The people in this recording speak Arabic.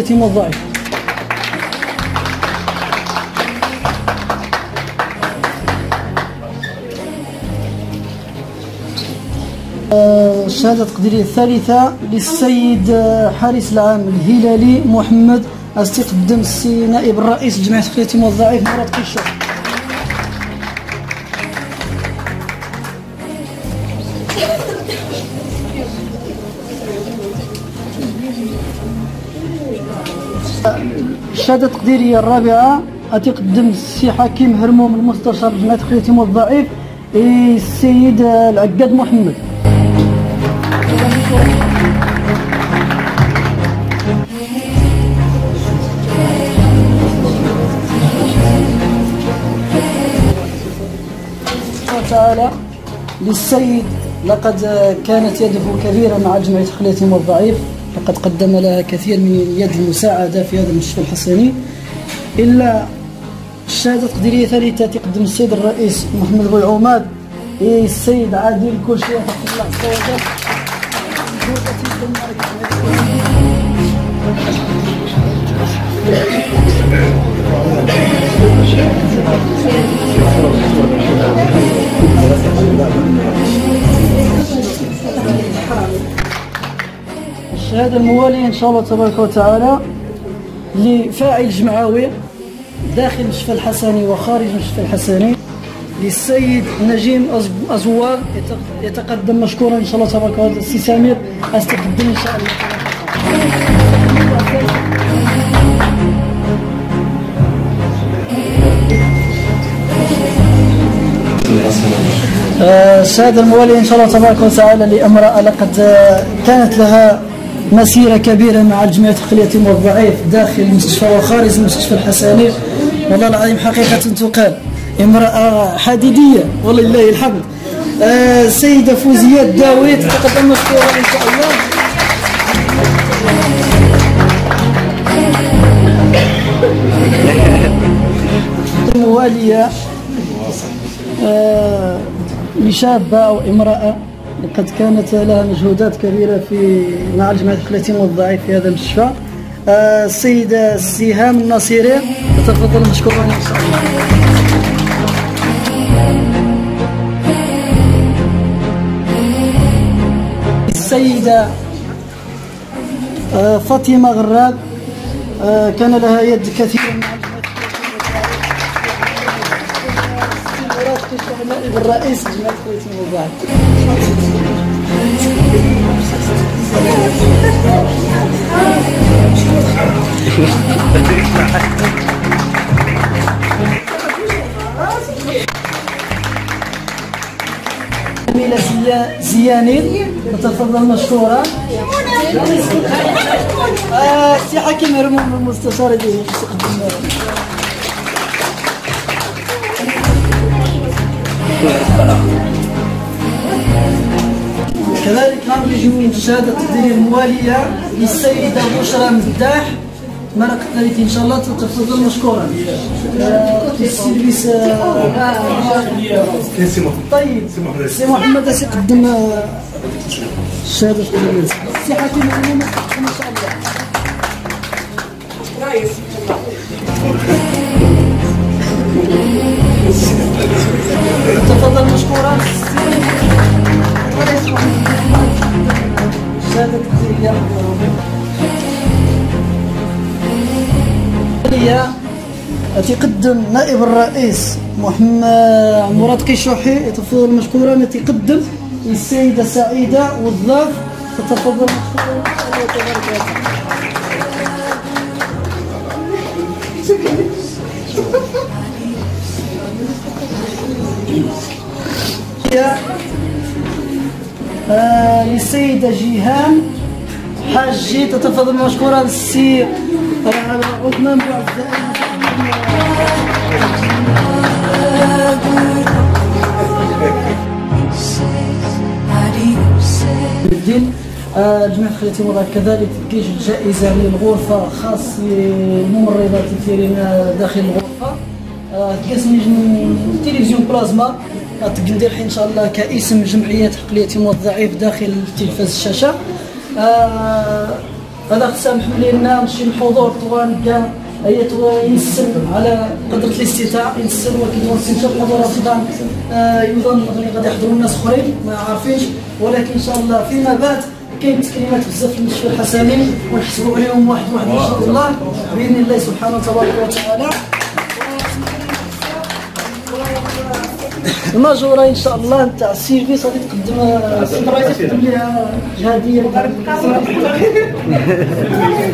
اليتيم والضعيف. الشهادة التقديرية الثالثة للسيد حارس العام الهلالي محمد، استقدم السي نائب الرئيس جمعية اليتيم والضعيف مراد قيشو. الشهادة التقديرية الرابعة أتقدم السي حكيم هرموم المستشار جمعية اليتيم والضعيف السيد العقاد محمد. تعالى للسيد لقد كانت يده كبيرة مع جمعية اليتيم والضعيف، لقد قدم لها كثير من يد المساعدة في هذا المستشفى الحسني. إلا الشهادة التقديرية الثالثة تقدم السيد الرئيس محمد بوعماد السيد عادل كلشي حفظ الله عز وجل. الشهادة الموالية إن شاء الله تبارك وتعالى لفاعل جمعوي داخل المستشفى الحسني وخارج المستشفى الحسني للسيد نجيم أزوار، يتقدم مشكورا إن شاء الله تبارك وتعالى. السي سمير أستقدم إن شاء الله. الشهادة الموالية إن شاء الله تبارك وتعالى لامرأة لقد كانت لها مسيرة كبيرة مع الجمعية اليتيم والضعيف داخل المستشفى وخارج المستشفى الحسني. والله العظيم حقيقة تقال امرأة حديدية ولله الحمد. السيدة فوزية الداوي تتقدم مشكورة إن شاء الله. الموالية لشابة أو امرأة لقد كانت لها مجهودات كبيرة مع الجمعية اليتيم والضعيف في هذا المستشفى. السيدة سهام النصيري تتفضل مشكورا إن شاء الله. السيدة فاطمة غراب كان لها يد كثيرة مع نائب الرئيس جمعية اليتيم والضعيف. جميلة زياني تتفضل مشكورة. سي حكيم هرموم المستشار كذلك نرجو الشهادة التقديرية الموالية للسيدة بشرى مداح مرقة ثالثة إن شاء الله تتفضل مشكورا. في السيرفيس طيب سي محمد سيقدم الشهادة التقديرية. سي حكيم هرموم إن شاء الله. تفضل مشكورا. الشهادة التقديرية تقدم نائب الرئيس محمد مراد قيشوحي يتفضل مشكورا. يتقدم السيدة سعيدة وظاف تتفضل مشكورا. الله تبارك وتعالى. للسيدة جيهان حاجي تتفضل مشكورا. السي عثمان بوعزائي الدين جمعية اليتيم والضعيف كذلك توجه جائزة للغرفة خاص للممرضات الكثيرين داخل الغرفة. كاس من تلفزيون بلازما تقدر الحين ان شاء الله كاسم جمعية اليتيم والضعيف داخل تلفاز الشاشة. هذا سامح لنا نمشي الحضور طوال كاع ايتها ينسب على قدره الاستطاعه ينسب ولكن نسيت الحضور افضل يظن غادي يحضروا الناس اخرين ما عارفينش ولكن ان شاء الله فيما بعد كاين تكريمات بزاف في المستشفى الحسني ونحسبوا عليهم واحد ان شاء الله باذن الله سبحانه تبارك وتعالى. الماجوره ان شاء الله نتاع السيرفيس غادي تقدم لها هديه